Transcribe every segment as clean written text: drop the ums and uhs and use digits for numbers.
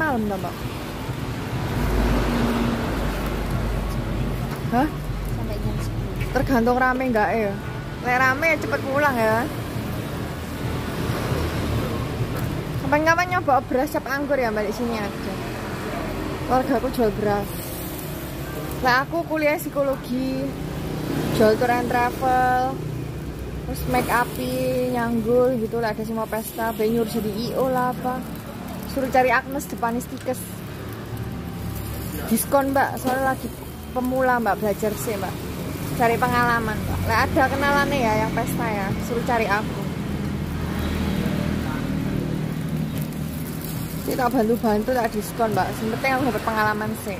malam dah, Mbak. Hah? Sampai jam 10. Tergantung rame enggak ya. Lek rame ya cepet pulang ya. Kapan-kapan nyoba beras cap anggur ya, Mbak, di sini ada. Keluarga aku jual beras. Lah aku kuliah psikologi, jual tour and travel, terus make up nyanggul gitu lah, ada semua pesta, benyur jadi IO lah apa. Suruh cari Agnes depan Istikes. Diskon, Mbak, soalnya lagi pemula, Mbak, belajar sih, Mbak. Cari pengalaman, Mbak. Lah ada kenalannya ya yang pesta ya, suruh cari aku. Kita bantu-bantu tak diskon, Mbak. Yang penting aku dapat pengalaman sih.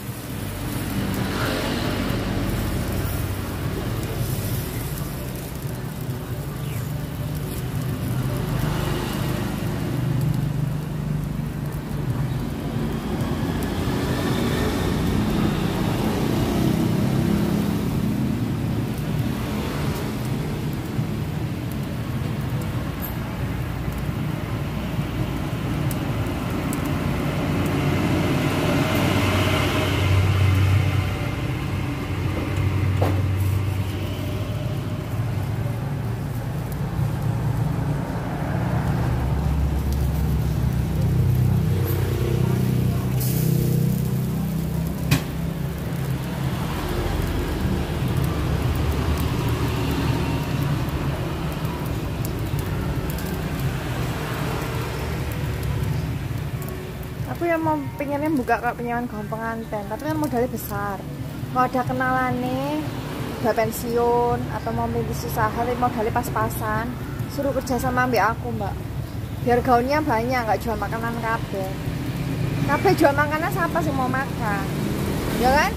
Aku yang mau pengennya buka kayak penyewan gaun pengantin, tapi kan modalnya besar. Mau ada kenalan nih, udah pensiun atau mau merintis usaha, tapi modalnya pas-pasan, suruh kerja sama ambil aku, Mbak. Biar gaunnya banyak, nggak jual makanan kabeh. Kabeh jual makanan siapa sih mau makan? Ya kan?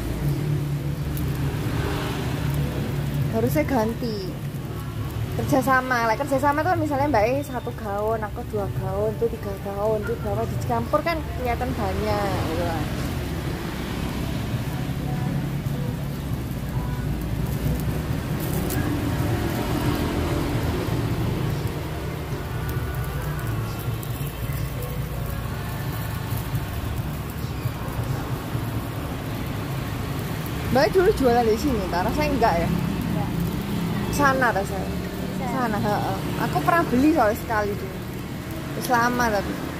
Harusnya ganti. Kerjasama, like kerjasama tuh misalnya Mbak satu gaun, aku 2 gaun, tuh 3 gaun, tuh berapa dicampur kan kelihatan banyak gitu kan. Mbak dulu jualan di sini, tak rasanya enggak ya? Enggak. Sana rasanya. Sana, aku pernah beli soalnya sekali dulu. Terus lama tapi